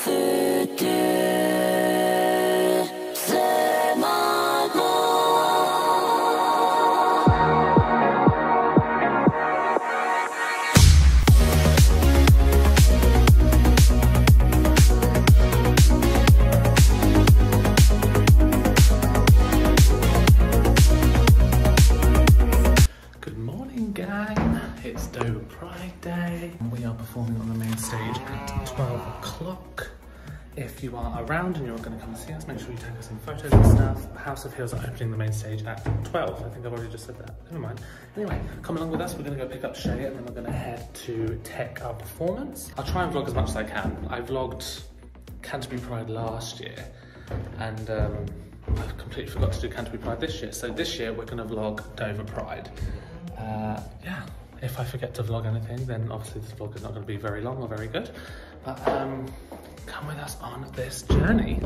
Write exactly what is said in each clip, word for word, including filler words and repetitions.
Performing on the main stage at twelve o'clock. If you are around and you're going to come see us, make sure you take us some photos and stuff. Haus of Heels are opening the main stage at twelve. I think I've already just said that. Never mind. Anyway, come along with us. We're going to go pick up Shay and then we're going to head to tech our performance. I'll try and vlog as much as I can. I vlogged Canterbury Pride last year and um, I completely forgot to do Canterbury Pride this year. So this year we're going to vlog Dover Pride. Uh, yeah. If I forget to vlog anything, then obviously this vlog is not going to be very long or very good. But um, come with us on this journey.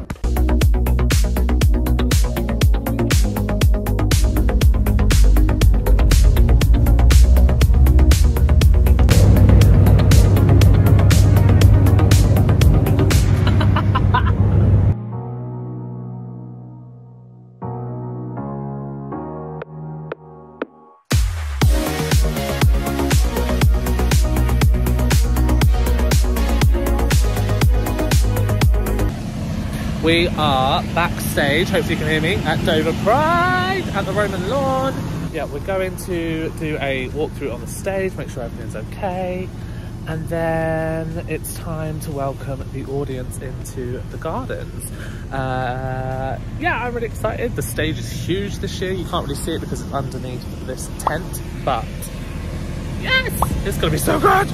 We are backstage, hopefully you can hear me, at Dover Pride at the Roman Lawn. Yeah, we're going to do a walkthrough on the stage, make sure everything's okay. And then it's time to welcome the audience into the gardens. Uh, yeah, I'm really excited. The stage is huge this year. You can't really see it because it's underneath this tent, but yes, it's gonna be so good.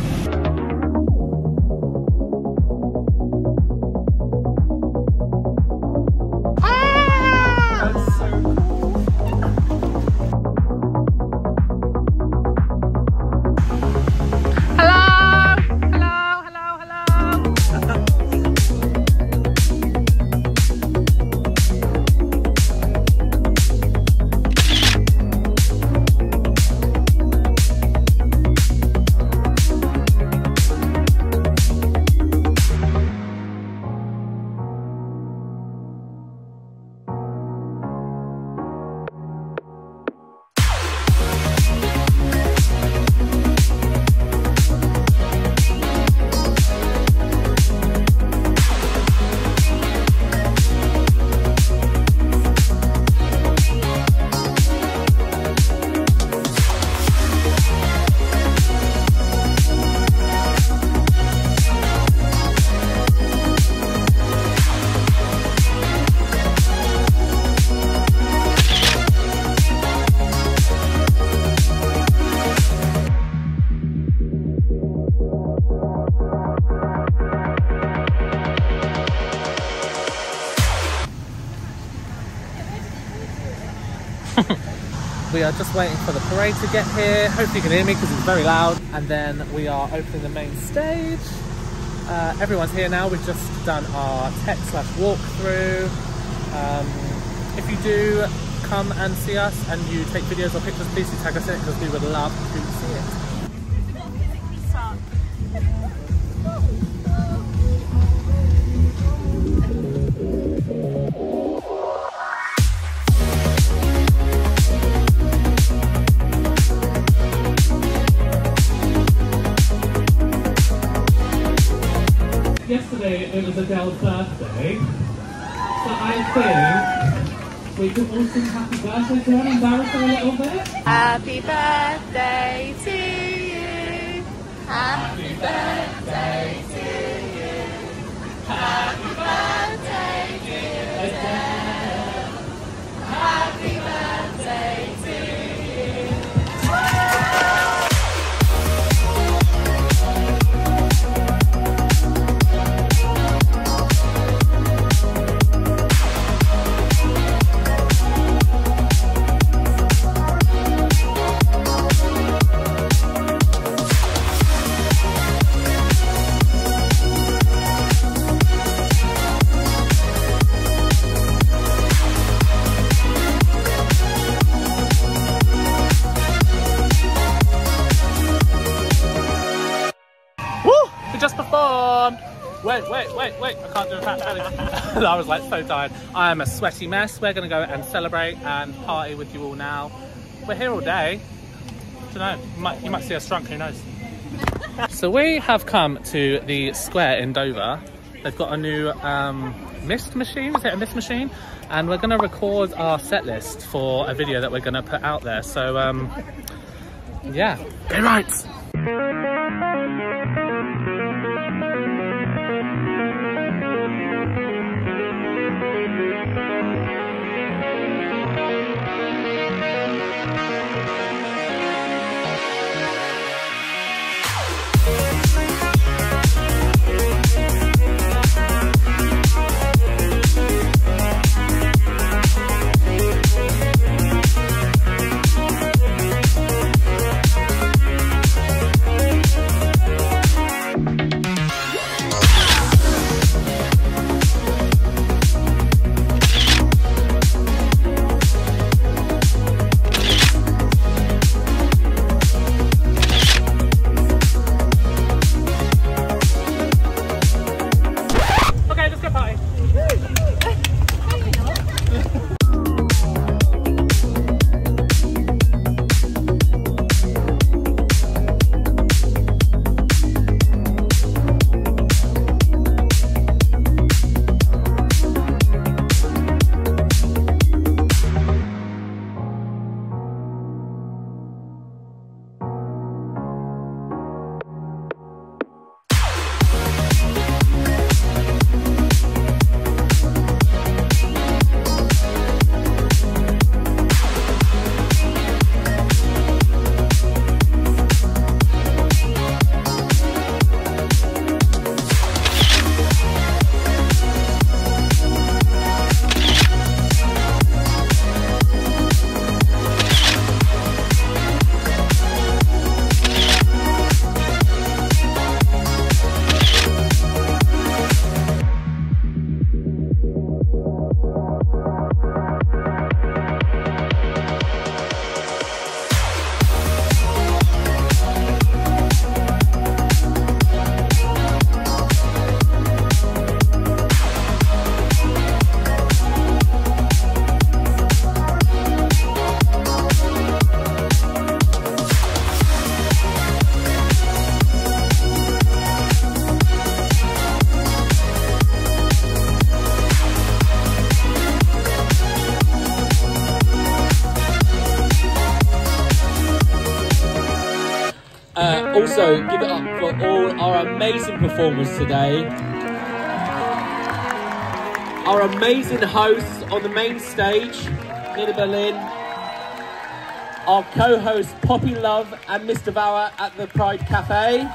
We are just waiting for the parade to get here. Hopefully you can hear me because it's very loud. And then we are opening the main stage. Uh, everyone's here now. We've just done our tech slash walkthrough. Um, if you do come and see us and you take videos or pictures, please do tag us in it because we would love to see it. Yesterday it was Adele's birthday, so I think we could all sing happy birthday to her and embarrass her a little bit. Happy birthday to you. Happy birthday to you. Happy birthday, dear Adele. Happy birthday to you. Wait, wait, wait, wait. I can't do a fat belly. I was like so tired. I am a sweaty mess. We're going to go and celebrate and party with you all now. We're here all day. I don't know. You might, you might see us drunk, who knows? So we have come to the square in Dover. They've got a new um, mist machine. Is it a mist machine? And we're going to record our set list for a video that we're going to put out there. So, um, yeah. Go right. Also, give it up for all our amazing performers today. Our amazing hosts on the main stage, Nina Berlin. Our co-hosts, Poppy Love and Mister Bauer at the Pride Cafe.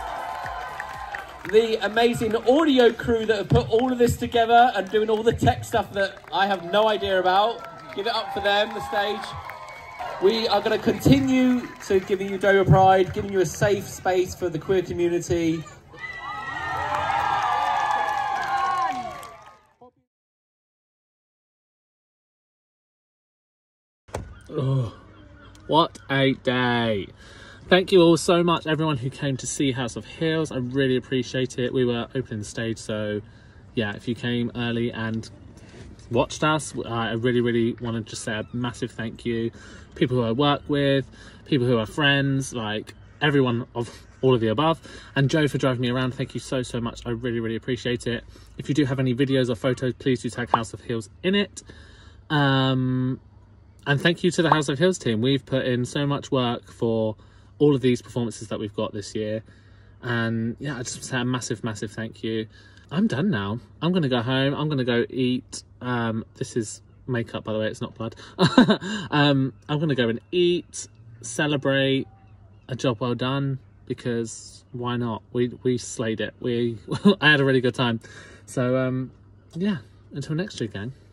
The amazing audio crew that have put all of this together and doing all the tech stuff that I have no idea about. Give it up for them, the stage. We are going to continue to giving you Dover Pride, giving you a safe space for the queer community. Oh, what a day. Thank you all so much, everyone who came to see House of Heels. I really appreciate it. We were opening the stage, so yeah, if you came early and watched us, I really, really want to just say a massive thank you. People who I work with, people who are friends, like everyone of all of the above. And Joe for driving me around, thank you so, so much. I really, really appreciate it. If you do have any videos or photos, please do tag House of Heels in it. Um, and thank you to the House of Heels team. We've put in so much work for all of these performances that we've got this year. And yeah, I just want to say a massive, massive thank you. I'm done now. I'm going to go home. I'm going to go eat. Um, this is makeup, by the way, it's not blood. um, I'm going to go and eat, celebrate a job well done, because why not? We we slayed it. We I had a really good time. So, um, yeah, until next year, gang.